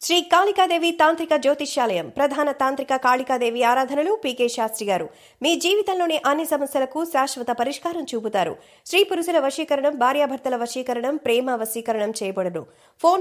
శ్రీ కాళికాదేవి తాంత్రిక జ్యోతిష్యాలయం ప్రధాన తాంత్రిక కాళికాదేవి ఆరాధనలు పీకే శాస్త్రి గారు మీ జీవితంలోని అన్ని సమస్యలకు శాశ్వత పరిష్కారం చూపుతారు. స్త్రీ పురుషుల వశీకరణం, భార్యాభర్తల వశీకరణం, ప్రేమ వశీకరణం చేయబడును. ఫోన్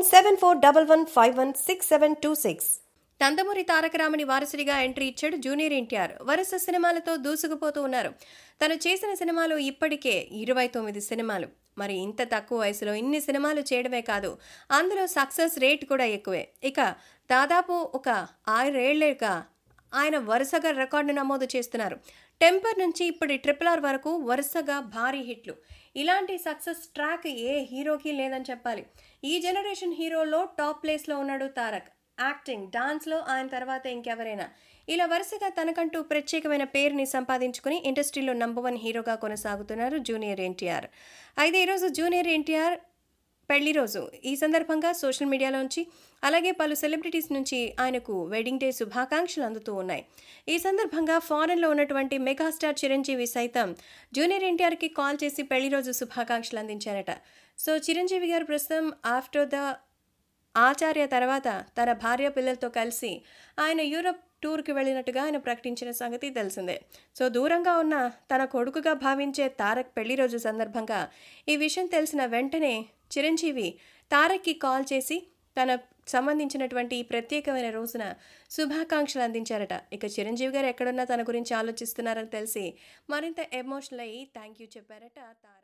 7411516726. నందమూరి తారక రామని వారసుడిగా ఎంట్రీ ఇచ్చాడు జూనియర్ ఎన్టీఆర్. వరుస సినిమాలతో దూసుకుపోతూ ఉన్నారు. తను చేసిన సినిమాలు ఇప్పటికే 29 సినిమాలు. మరి ఇంత తక్కువ వయసులో ఇన్ని సినిమాలు చేయడమే కాదు, అందులో సక్సెస్ రేట్ కూడా ఎక్కువే. ఇక దాదాపు ఒక 6 ఏళ్లుగా ఆయన వరుసగా రికార్డు నమోదు చేస్తున్నారు. టెంపర్ నుంచి ఇప్పుడు RRR వరకు వరుసగా భారీ హిట్లు. ఇలాంటి సక్సెస్ ట్రాక్ ఏ హీరోకి లేదని చెప్పాలి. ఈ జనరేషన్ హీరోలో టాప్ ప్లేస్లో ఉన్నాడు తారక్. యాక్టింగ్, డాన్స్లో ఆయన తర్వాత ఇంకెవరైనా. ఇలా వరుసగా తనకంటూ ప్రత్యేకమైన పేరుని సంపాదించుకుని ఇండస్ట్రీలో నంబర్ 1 హీరోగా కొనసాగుతున్నారు జూనియర్ ఎన్టీఆర్. అయితే ఈరోజు జూనియర్ ఎన్టీఆర్ పెళ్లి రోజు. ఈ సందర్భంగా సోషల్ మీడియాలోంచి అలాగే పలు సెలబ్రిటీస్ నుంచి ఆయనకు వెడ్డింగ్ డే శుభాకాంక్షలు అందుతూ ఉన్నాయి. ఈ సందర్భంగా ఫారెన్లో ఉన్నటువంటి మెగాస్టార్ చిరంజీవి సైతం జూనియర్ ఎన్టీఆర్కి కాల్ చేసి పెళ్లి రోజు శుభాకాంక్షలు అందించారట. సో చిరంజీవి గారు ప్రస్తుతం ఆఫ్టర్ ద ఆచార్య తర్వాత తన భార్య పిల్లలతో కలిసి ఆయన యూరప్ టూర్కి వెళ్ళినట్టుగా ఆయన ప్రకటించిన సంగతి తెలిసిందే. సో దూరంగా ఉన్న తన కొడుకుగా భావించే తారక్ పెళ్లి రోజు సందర్భంగా ఈ విషయం తెలిసిన వెంటనే చిరంజీవి తారక్కి కాల్ చేసి తన సంబంధించినటువంటి ఈ ప్రత్యేకమైన రోజున శుభాకాంక్షలు అందించారట. ఇక చిరంజీవి గారు ఎక్కడున్నా తన గురించి ఆలోచిస్తున్నారని తెలిసి మరింత ఎమోషనల్ అయ్యి థ్యాంక్ యూ చెప్పారట తారక్.